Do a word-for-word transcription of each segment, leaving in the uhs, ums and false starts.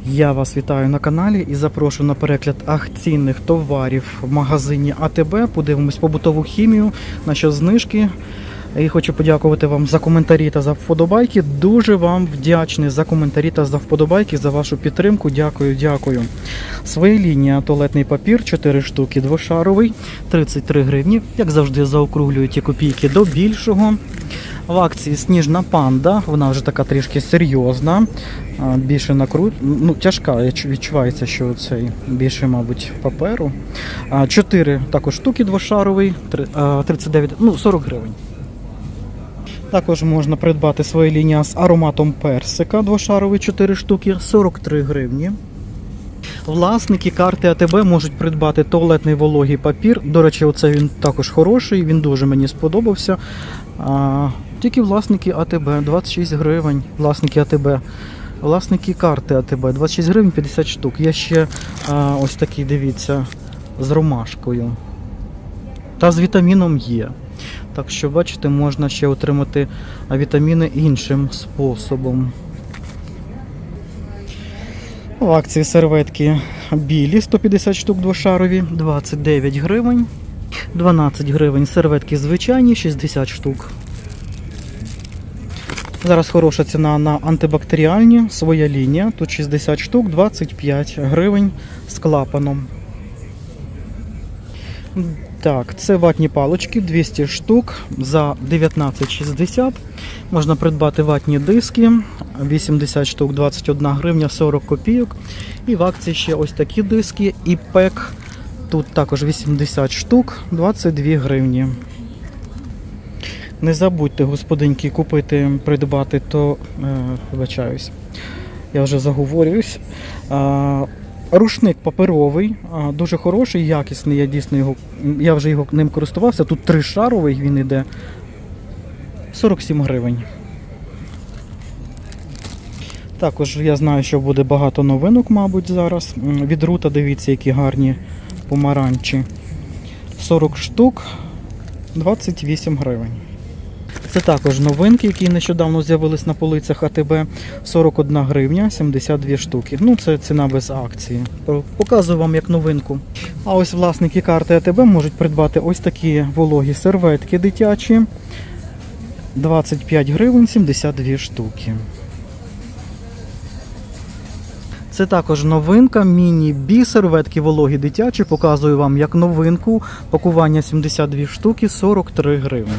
Я вас вітаю на каналі і запрошую на перегляд акційних товарів в магазині А Те Бе. Подивимось побутову хімію, наші знижки. І хочу подякувати вам за коментарі та за вподобайки. Дуже вам вдячний за коментарі та за вподобайки, за вашу підтримку. Дякую, дякую. Своєлінія туалетний папір, чотири штуки, двошаровий, тридцять три гривні. Як завжди, заокруглюю ті копійки до більшого. В акції Сніжна панда, вона вже така трішки серйозна, більше накрут, ну тяжка, відчувається, що цей більше, мабуть, паперу. чотири також штуки двошаровий, тридцять дев'ять, ну сорок гривень. Також можна придбати Своєлінія з ароматом персика, двошаровий, чотири штуки, сорок три гривні. Власники карти А Те Бе можуть придбати туалетний вологий папір. До речі, оце він також хороший, він дуже мені сподобався. А, тільки власники А Те Бе, двадцять шість гривень, власники А Те Бе. Власники карти А Те Бе, двадцять шість гривень, п'ятдесят штук. Є ще а, ось такий, дивіться, з ромашкою. Та з вітаміном Є. Так що, бачите, можна ще отримати вітаміни іншим способом. В акції серветки білі, сто п'ятдесят штук двошарові, двадцять дев'ять гривень. дванадцять гривень серветки звичайні, шістдесят штук. Зараз хороша ціна на антибактеріальні, Своєлінія, тут шістдесят штук, двадцять п'ять гривень з клапаном. Так, це ватні палички, двісті штук за дев'ятнадцять шістдесят. Можна придбати ватні диски, вісімдесят штук, двадцять одна гривня, сорок копійок. І в акції ще ось такі диски, і пек, тут також вісімдесят штук, двадцять дві гривні. Не забудьте, господинки, купити, придбати, то, е, вибачаюсь, я вже заговорююсь. Е, Рушник паперовий, дуже хороший, якісний, я дійсно його, я вже його ним користувався. Тут тришаровий він іде, сорок сім гривень. Також я знаю, що буде багато новинок, мабуть, зараз. Від Рута, дивіться, які гарні помаранчі. сорок штук, двадцять вісім гривень. Це також новинки, які нещодавно з'явились на полицях А Те Бе. сорок одна гривня, сімдесят дві штуки. Ну, це ціна без акції. Показую вам як новинку. А ось власники карти А Те Бе можуть придбати ось такі вологі серветки дитячі. двадцять п'ять гривень, сімдесят дві штуки. Це також новинка, міні-бі серветки вологі дитячі. Показую вам як новинку. Пакування сімдесят дві штуки, сорок три гривні.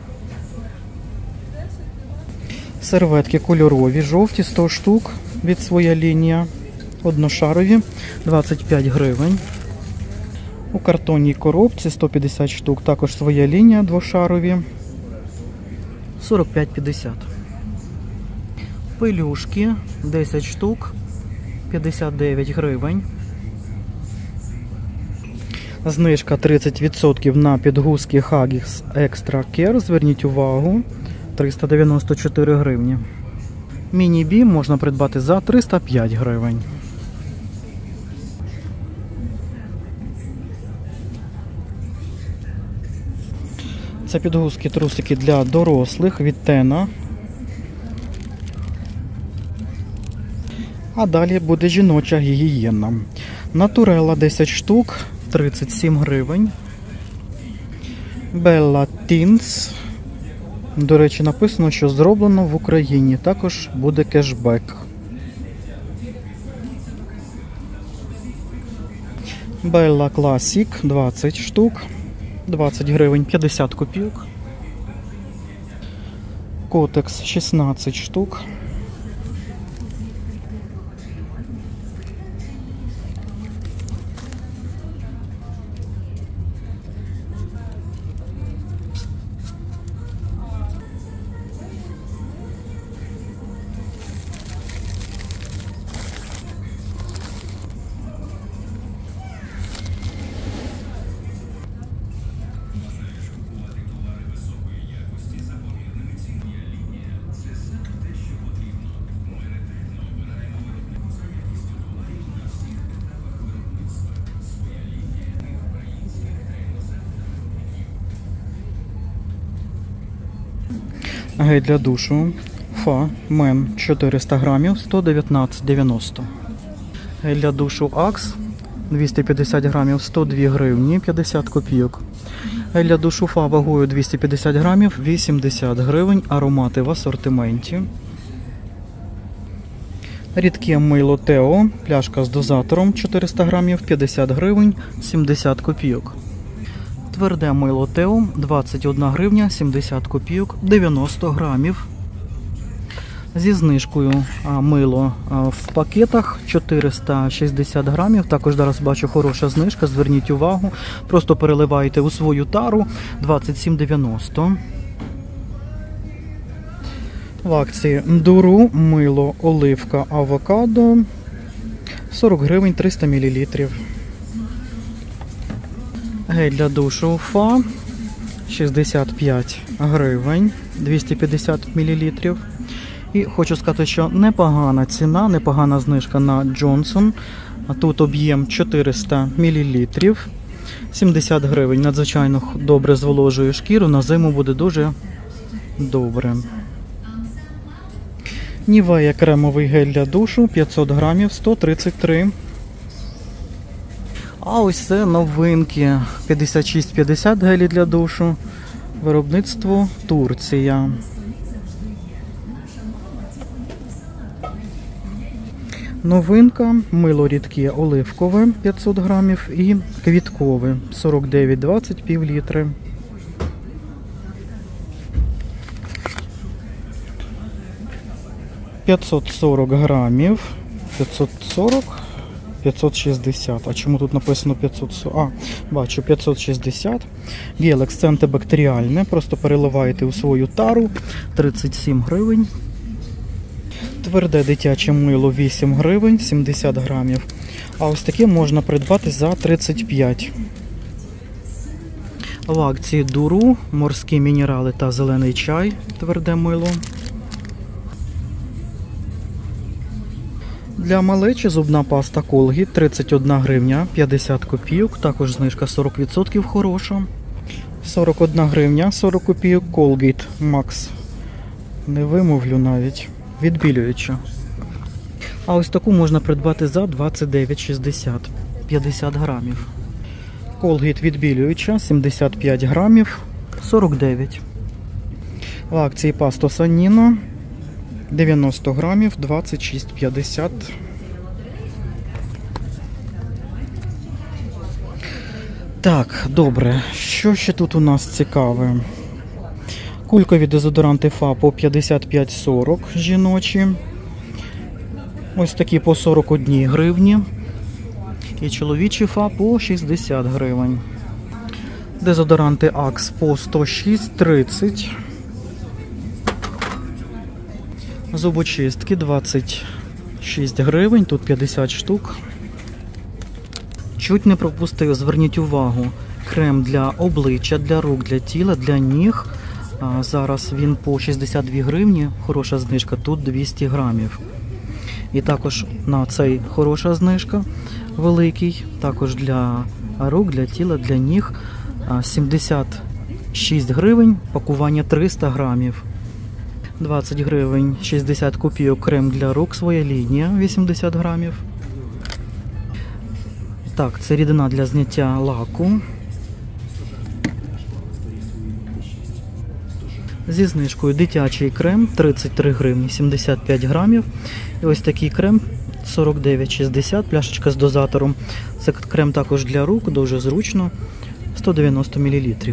Серветки кольорові, жовті, сто штук від Своєлінія, одношарові, двадцять п'ять гривень. У картонній коробці сто п'ятдесят штук, також Своєлінія, двошарові, сорок п'ять п'ятдесят. Пелюшки, десять штук, п'ятдесят дев'ять гривень. Знижка тридцять відсотків на підгузки Huggies Extra Care, зверніть увагу. триста дев'яносто чотири гривні. Міні-бі можна придбати за триста п'ять гривень. Це підгузки-трусики для дорослих від Тена. А далі буде жіноча гігієна. Натурела десять штук, тридцять сім гривень. Bella Teens. До речі, написано, що зроблено в Україні. Також буде кешбек. Bella Classic двадцять штук, двадцять гривень, п'ятдесят копійок. Котекс шістнадцять штук. Гель для душу Фа Мен чотириста грамів, сто дев'ятнадцять дев'яносто. Гель для душу Акс двісті п'ятдесят грамів, сто дві гривні, п'ятдесят копійок. Гель для душу Фа вагою двісті п'ятдесят грамів, вісімдесят гривень, аромати в асортименті. Рідке мило Тео, пляшка з дозатором чотириста грамів, п'ятдесят гривень, сімдесят копійок. Тверде мило Тео, двадцять одна гривня, сімдесят копійок, дев'яносто грамів. Зі знижкою мило в пакетах чотириста шістдесят грамів. Також зараз бачу хороша знижка, зверніть увагу. Просто переливаєте у свою тару, двадцять сім дев'яносто. В акції Дуру мило оливка авокадо, сорок гривень, триста мілілітрів. Гель для душу Фа шістдесят п'ять гривень, двісті п'ятдесят мілілітрів. І хочу сказати, що непогана ціна, непогана знижка на Джонсон. А тут об'єм чотириста мілілітрів, сімдесят гривень. Надзвичайно добре зволожує шкіру, на зиму буде дуже добре. Нівея кремовий гель для душу, п'ятсот грамів, сто тридцять три. А ось це новинки. п'ятдесят шість п'ятдесят гелі для душу. Виробництво Турція. Новинка, мило рідке оливкове п'ятсот грамів і квіткове сорок дев'ять двадцять, пів літри. п'ятсот сорок грамів, п'ятсот сорок, п'ятсот шістдесят. А чому тут написано п'ятсот сорок? А, бачу, п'ятсот шістдесят. Гелекс, це антибактеріальне, просто переливаєте у свою тару, тридцять сім гривень. Тверде дитяче мило вісім гривень, сімдесят грамів. А ось таке можна придбати за тридцять п'ять. В акції Дуру, морські мінерали та зелений чай, тверде мило. Для малечі зубна паста Colgate тридцять одна гривня, п'ятдесят копійок, також знижка сорок відсотків хороша. сорок одна гривня, сорок копійок Colgate Max. Не вимовлю навіть. Відбілююча. А ось таку можна придбати за двадцять дев'ять шістдесят, п'ятдесят грамів. Colgate відбілююча, сімдесят п'ять грамів, сорок дев'ять. В акції паста Sanino, дев'яносто грамів, двадцять шість п'ятдесят. Так, добре. Що ще тут у нас цікаве? Кулькові дезодоранти Фа по п'ятдесят п'ять сорок жіночі. Ось такі по сорок одна гривні. І чоловічі Фа по шістдесят гривень. Дезодоранти Акс по сто шість тридцять. Зубочистки двадцять шість гривень, тут п'ятдесят штук. Чуть не пропустив, зверніть увагу. Крем для обличчя, для рук, для тіла, для ніг. А зараз він по шістдесят дві гривні, хороша знижка, тут двісті грамів. І також на цей хороша знижка, великий, також для рук, для тіла, для ніг, сімдесят шість гривень, пакування триста грамів. двадцять гривень, шістдесят копійок крем для рук, своя лінія, вісімдесят грамів. Так, це рідина для зняття лаку. Зі знижкою дитячий крем тридцять три гривні, сімдесят п'ять грамів. І ось такий крем сорок дев'ять шістдесят, пляшечка з дозатором. Це крем також для рук, дуже зручно, сто дев'яносто мілілітрів.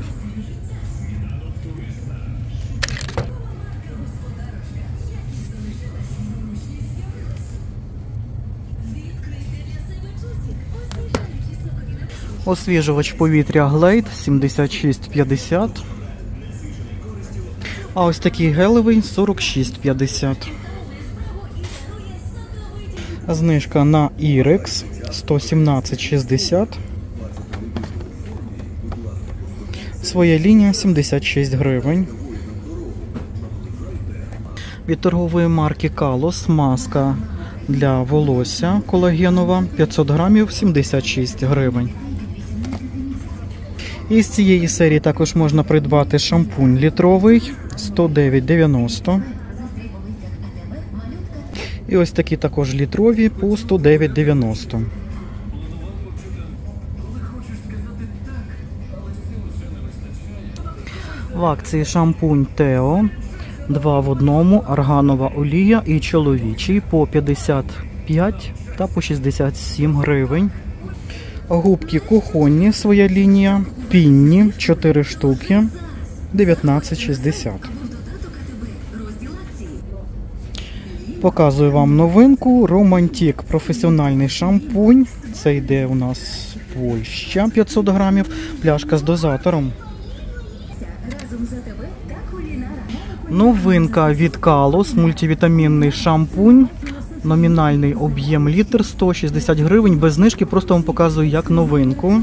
Освіжувач повітря Glade сімдесят шість п'ятдесят. А ось такий гелевий сорок шість п'ятдесят. Знижка на Ірекс сто сімнадцять шістдесят. Своя лінія сімдесят шість гривень. Від торгової марки Калос маска для волосся колагенова п'ятсот грамів, сімдесят шість гривень. І з цієї серії також можна придбати шампунь літровий сто дев'ять дев'яносто. І ось такі також літрові по сто дев'ять дев'яносто. В акції шампунь Тео два в одному, арганова олія і чоловічий по п'ятдесят п'ять та по шістдесят сім гривень. Губки кухонні, своя лінія, пінні, чотири штуки, дев'ятнадцять шістдесят. Показую вам новинку. Романтик професіональний шампунь. Це йде у нас Польща, п'ятсот грамів, пляшка з дозатором. Новинка від Калос, мультивітамінний шампунь. Номінальний об'єм літр, сто шістдесят гривень, без знижки, просто вам показую як новинку.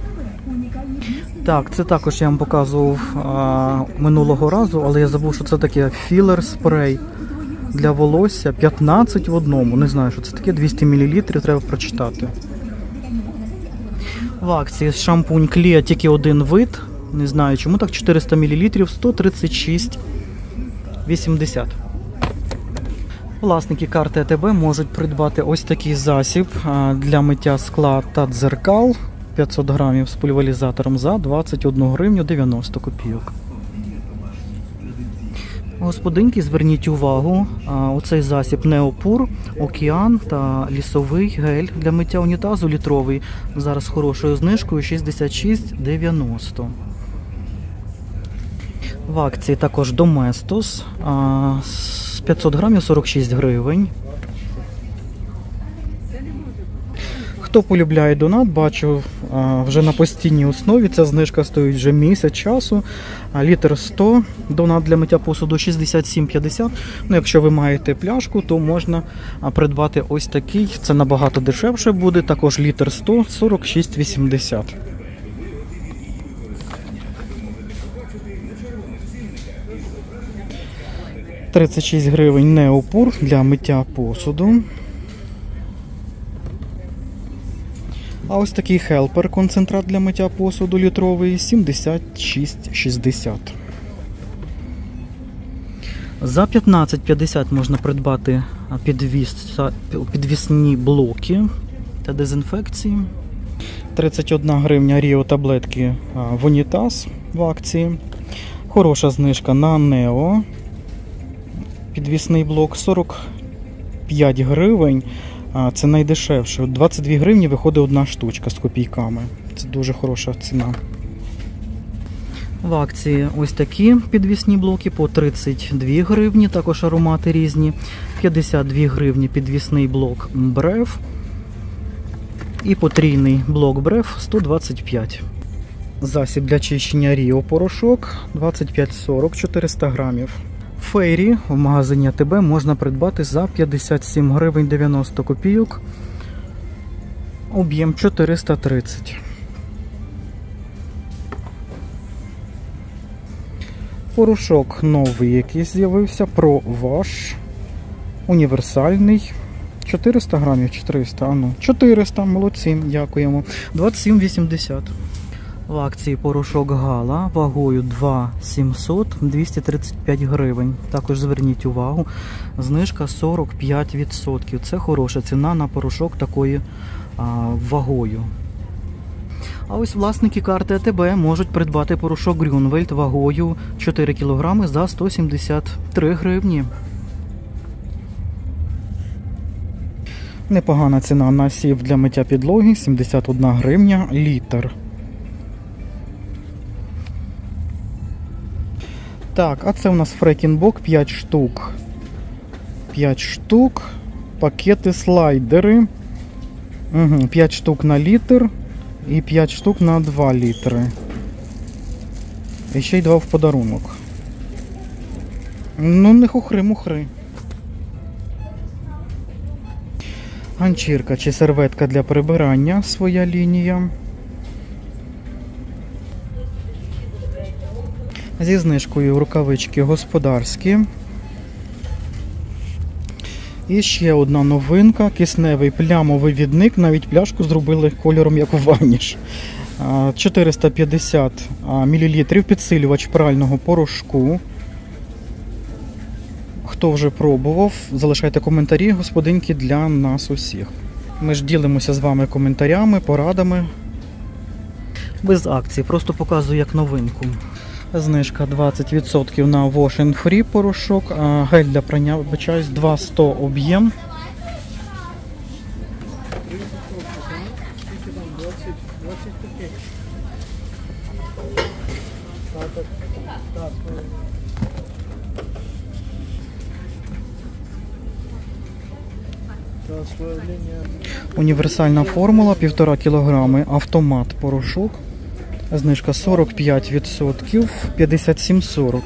Так, це також я вам показував а, минулого разу, але я забув, що це таке філер-спрей для волосся, п'ятнадцять в одному. Не знаю, що це таке, двісті мілілітрів, треба прочитати. В акції шампунь Кліа тільки один вид, не знаю чому так, чотириста мілілітрів, сто тридцять шість вісімдесят. Власники карти АТБ можуть придбати ось такий засіб для миття скла та дзеркал, п'ятсот грамів з пульверизатором за двадцять одну гривню дев'яносто копійок. Господинки, зверніть увагу, оцей засіб Неопур, Океан та лісовий гель для миття унітазу літровий. Зараз з хорошою знижкою шістдесят шість дев'яносто. В акції також Доместос з п'ятсот грамів сорок шість гривень. Хто полюбляє донат, бачу вже на постійній основі. Ця знижка стоїть вже місяць часу. Літр сто, донат для миття посуду шістдесят сім п'ятдесят. Ну, якщо ви маєте пляшку, то можна придбати ось такий. Це набагато дешевше буде. Також літр сто, сорок шість вісімдесят. тридцять шість гривень Неопур для миття посуду. А ось такий Хелпер, концентрат для миття посуду літровий, сімдесят шість шістдесят. За п'ятнадцять п'ятдесят можна придбати підвіс, підвісні блоки та дезінфекції. тридцять одна гривня Ріо таблетки в унітаз в акції. Хороша знижка на Нео. Підвісний блок сорок п'ять гривень. Це найдешевше. двадцять дві гривні виходить одна штучка з копійками. Це дуже хороша ціна. В акції ось такі підвісні блоки по тридцять дві гривні, також аромати різні. п'ятдесят дві гривні підвісний блок Бреф. І потрійний блок Бреф сто двадцять п'ять. Засіб для чищення Ріо порошок двадцять п'ять сорок, чотириста грамів. Фейрі в магазині АТБ можна придбати за п'ятдесят сім гривень дев'яносто копійок. Об'єм чотириста тридцять. Порошок новий якийсь з'явився, Про Ваш. Універсальний. чотириста грамів, чотириста, а ну, чотириста, молодці, дякуємо. двадцять сім вісімдесят. В акції порошок Гала вагою два сімсот, двісті тридцять п'ять гривень. Також зверніть увагу, знижка сорок п'ять відсотків. Це хороша ціна на порошок такою а, вагою. А ось власники карти АТБ можуть придбати порошок Грюнвельд вагою чотири кілограми за сто сімдесят три гривні. Непогана ціна на сів для миття підлоги, сімдесят одна гривня літр. Так, а це у нас Фрекінбок, п'ять штук. п'ять штук. Пакети слайдери. Угу, п'ять штук на літр і п'ять штук на два літри. І ще й два в подарунок. Ну, не хухри-мухри. Ганчірка чи серветка для прибирання, своя лінія. Зі знижкою рукавички господарські. І ще одна новинка, кисневий плямовий відник, навіть пляшку зробили кольором як у ваніш. чотириста п'ятдесят мілілітрів підсилювач прального порошку. хто вже пробував, залишайте коментарі, господинки, для нас усіх. Ми ж ділимося з вами коментарями, порадами. Без акції, просто показую як новинку. Знижка двадцять відсотків на Wash and Free порошок, а гель для прання, вибачаюсь, два сто об'єм. Універсальна формула півтора кілограми, автомат порошок. Знижка сорок п'ять відсотків, п'ятдесят сім сорок.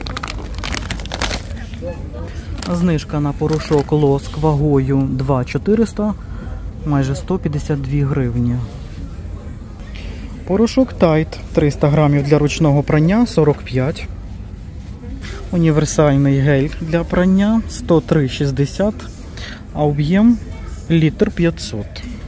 Знижка на порошок лоск вагою два чотириста, майже сто п'ятдесят дві гривні. Порошок Тайд триста грамів для ручного прання сорок п'ять. Універсальний гель для прання сто три шістдесят, а об'єм літр п'ятсот.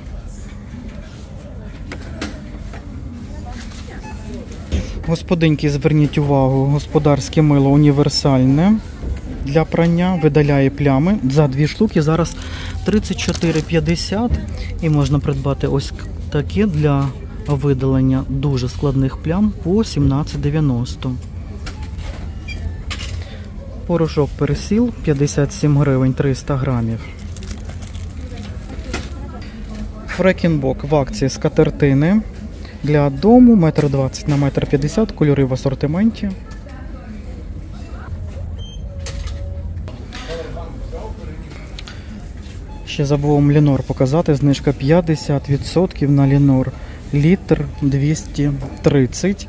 Господинки, зверніть увагу, господарське мило універсальне для прання, видаляє плями. За дві штуки зараз тридцять чотири п'ятдесят, і можна придбати ось таке для видалення дуже складних плям по сімнадцять дев'яносто. Порошок персил п'ятдесят сім гривень, триста грамів. Фрекінбок в акції скатертини для дому метр двадцять на метр п'ятдесят, кольори в асортименті. Ще забув вам Ленор показати, знижка п'ятдесят відсотків на Ленор, літр двісті тридцять.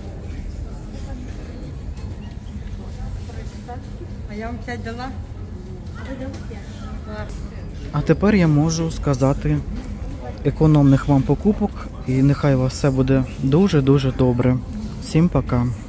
А я вам п'ять дала? А тепер я можу сказати економних вам покупок, і нехай у вас все буде дуже-дуже добре. Всім пока!